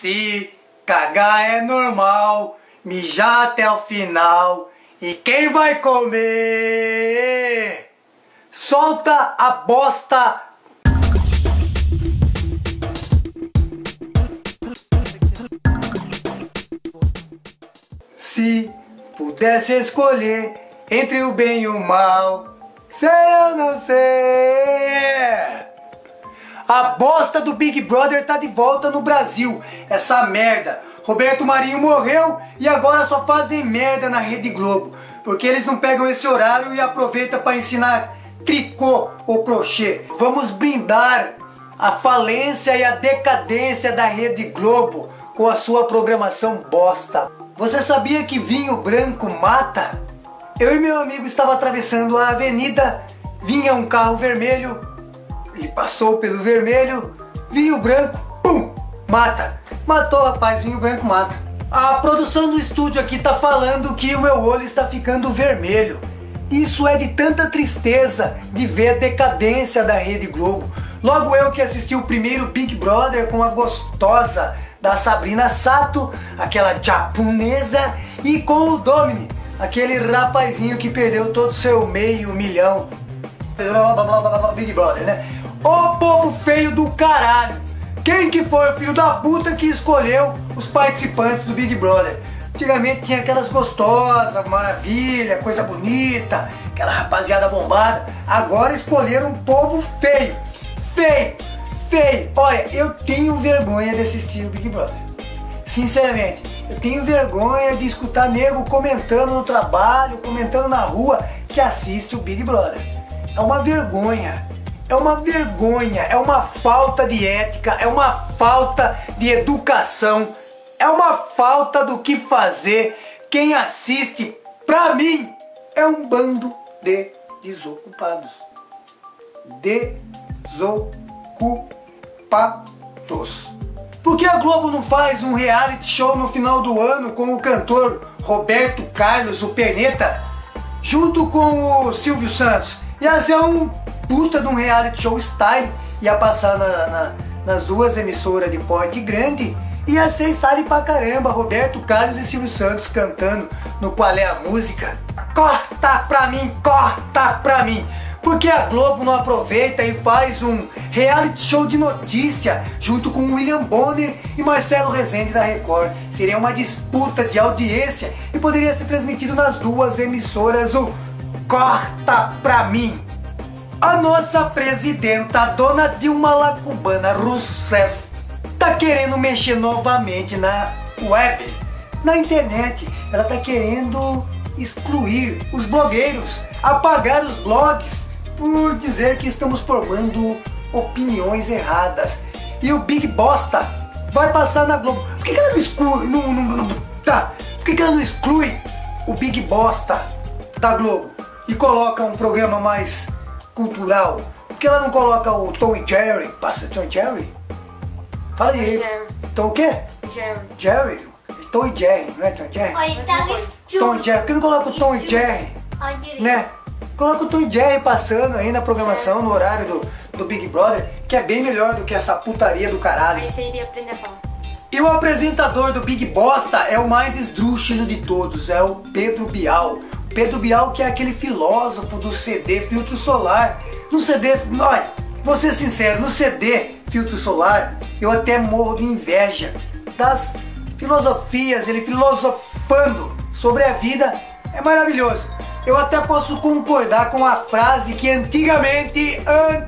Se cagar é normal, mijar até o final. E quem vai comer? Solta a bosta! Se pudesse escolher entre o bem e o mal, sei eu não sei. A bosta do Big Brother tá de volta no Brasil. Essa merda. Roberto Marinho morreu e agora só fazem merda na Rede Globo. Porque eles não pegam esse horário e aproveitam para ensinar tricô ou crochê. Vamos brindar a falência e a decadência da Rede Globo com a sua programação bosta. Você sabia que vinho branco mata? Eu e meu amigo estava atravessando a avenida, vinha um carro vermelho, ele passou pelo vermelho, vinho branco, pum, mata. Matou, rapaz, vinho branco mata. A produção do estúdio aqui tá falando que o meu olho está ficando vermelho. Isso é de tanta tristeza de ver a decadência da Rede Globo. Logo eu que assisti o primeiro Big Brother com a gostosa da Sabrina Sato, aquela japonesa, e com o Domini, aquele rapazinho que perdeu todo o seu meio milhão. Big Brother, né? Ô povo feio do caralho! Quem que foi o filho da puta que escolheu os participantes do Big Brother? Antigamente tinha aquelas gostosas, maravilha, coisa bonita, aquela rapaziada bombada. Agora escolheram um povo feio. Feio! Feio! Olha, eu tenho vergonha de assistir o Big Brother. Sinceramente, eu tenho vergonha de escutar nego comentando no trabalho, comentando na rua que assiste o Big Brother. É uma vergonha. É uma vergonha, é uma falta de ética, é uma falta de educação, é uma falta do que fazer. Quem assiste, pra mim, é um bando de desocupados. Desocupados. Por que a Globo não faz um reality show no final do ano com o cantor Roberto Carlos, o Perneta, junto com o Silvio Santos? Ia ser um puta de um reality show style, ia passar nas duas emissoras de porte grande, ia ser style pra caramba, Roberto Carlos e Silvio Santos cantando no Qual é a Música. Corta pra mim, corta pra mim! Porque a Globo não aproveita e faz um reality show de notícia junto com William Bonner e Marcelo Rezende da Record? Seria uma disputa de audiência e poderia ser transmitido nas duas emissoras. O corta pra mim! A nossa presidenta, a dona Dilma Lacubana Rousseff, tá querendo mexer novamente na web, na internet. Ela tá querendo excluir os blogueiros, apagar os blogs, por dizer que estamos formando opiniões erradas. E o Big Bosta vai passar na Globo. Por que ela não exclui? Por que ela não exclui o Big Bosta da Globo e coloca um programa mais cultural? Por que ela não coloca o Tom e Jerry? Passa Tom e Jerry? Fala aí. Tom o quê? Jerry. Jerry? Tom e Jerry, não é Tom e Jerry? Tom e Jerry. Por que não coloca o Tom e Jerry? Né? Coloca o Tom e Jerry passando aí na programação, no horário do Big Brother, que é bem melhor do que essa putaria do caralho. Aí você iria aprender a falar. E o apresentador do Big Bosta é o mais esdrúxulo de todos, é o Pedro Bial. Pedro Bial, que é aquele filósofo do CD Filtro Solar. No CD, olha, vou ser sincero, no CD Filtro Solar, eu até morro de inveja das filosofias, ele filosofando sobre a vida, é maravilhoso. Eu até posso concordar com a frase que antigamente,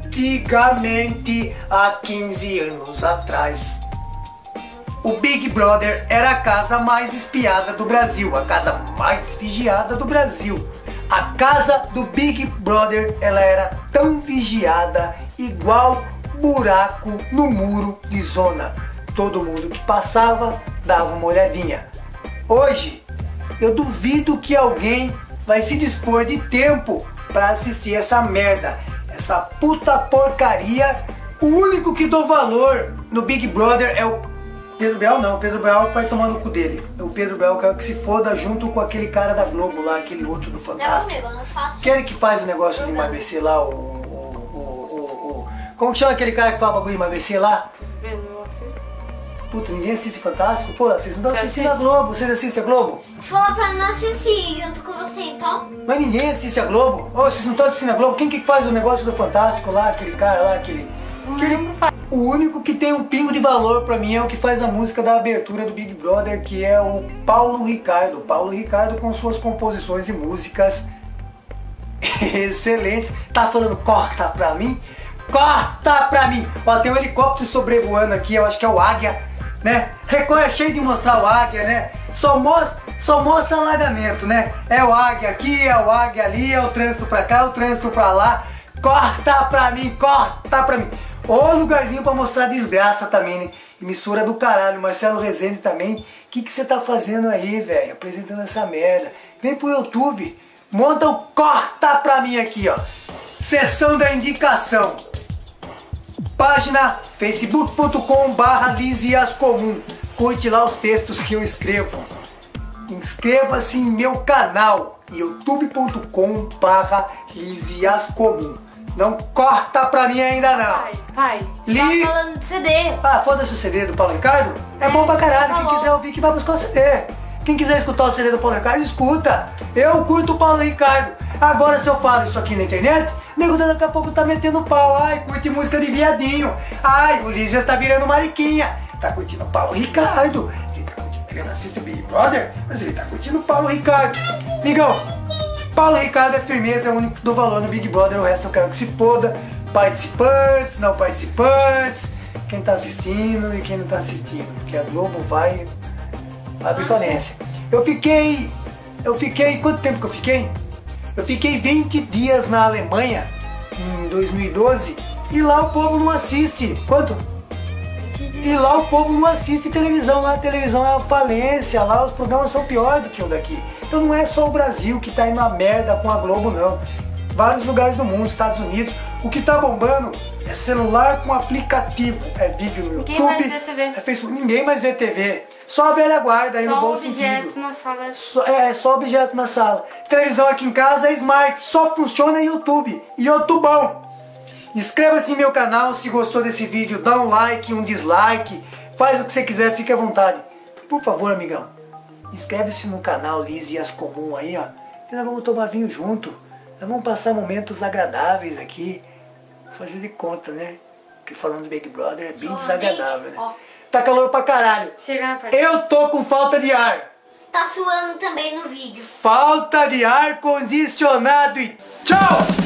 há 15 anos atrás, o Big Brother era a casa mais espiada do Brasil, a casa mais vigiada do Brasil. A casa do Big Brother, ela era tão vigiada, igual buraco no muro de zona. Todo mundo que passava dava uma olhadinha. Hoje, eu duvido que alguém vai se dispor de tempo para assistir essa merda, essa puta porcaria. O único que dou valor no Big Brother é o Pedro Bial. Não, o Pedro Bial vai tomar no cu dele. O Pedro Bial quer que se foda junto com aquele cara da Globo lá, aquele outro do Fantástico. Não, amigo, eu não faço. Aquele que faz o negócio de emagrecer lá, como que chama aquele cara que faz o bagulho de emagrecer lá? Puta, ninguém assiste Fantástico? Pô, vocês não estão assistindo a Globo. Vocês assistem a Globo? Você falou pra não assistir junto com você, então? Mas ninguém assiste a Globo. Ô, vocês não estão assistindo a Globo? Quem que faz o negócio do Fantástico lá? Aquele cara lá, aquele... O único que tem um pingo de valor pra mim é o que faz a música da abertura do Big Brother, que é o Paulo Ricardo. Paulo Ricardo com suas composições e músicas excelentes. Tá falando corta pra mim? Corta pra mim! Ó, tem um helicóptero sobrevoando aqui, eu acho que é o Águia, né? Record é cheio de mostrar o Águia, né? Só mostra alagamento, né? É o Águia aqui, é o Águia ali, é o trânsito pra cá, é o trânsito pra lá. Corta pra mim, corta pra mim! Ô lugarzinho pra mostrar desgraça também, né? Emissora do caralho, Marcelo Rezende também. O que você tá fazendo aí, velho? Apresentando essa merda. Vem pro YouTube, monta o corta pra mim aqui, ó. Seção da indicação. Página facebook.com/LiziasComum. Curte lá os textos que eu escrevo. Inscreva-se em meu canal youtube.com/LiziasComum. Não corta pra mim ainda não. Pai, você tá falando de CD. Ah, foda-se o CD do Paulo Ricardo. É bom pra caralho. Quem quiser ouvir que vai buscar o CD. Quem quiser escutar o CD do Paulo Ricardo, escuta. Eu curto o Paulo Ricardo. Agora se eu falo isso aqui na internet, o nego daqui a pouco tá metendo pau. Ai, curte música de viadinho. Ai, o Lízias tá virando mariquinha. Tá curtindo o Paulo Ricardo. Ele tá curtindo, ele não assiste o Big Brother, mas ele tá curtindo o Paulo Ricardo. Migão, Paulo Ricardo é firmeza, é o único que dou valor no Big Brother. O resto eu quero que se foda. Participantes, não participantes, quem tá assistindo e quem não tá assistindo. Porque a Globo vai abrir falência. Eu fiquei... Quanto tempo que eu fiquei? Eu fiquei 20 dias na Alemanha, em 2012, e lá o povo não assiste. Quanto? E lá o povo não assiste televisão, lá a televisão é uma falência, lá os programas são piores do que o daqui. Então não é só o Brasil que tá indo a merda com a Globo, não. Vários lugares do mundo, Estados Unidos, o que tá bombando é celular com aplicativo, é vídeo no YouTube, mais vê TV. É Facebook, ninguém mais vê TV. Só a velha guarda aí no bom sentido. Na sala. Só objeto na sala. Televisão aqui em casa é smart, só funciona YouTube. YouTubão. Inscreva-se em meu canal, se gostou desse vídeo, dá um like, um dislike. Faz o que você quiser, fique à vontade. Por favor, amigão, inscreve-se no canal LiziasComum aí, ó. E nós vamos tomar vinho junto. Nós vamos passar momentos agradáveis aqui. Fazer de conta, né? Porque falando do Big Brother é bem desagradável, né? Ó. Tá calor pra caralho. Eu tô com falta de ar. Tá suando também no vídeo. Falta de ar condicionado e tchau!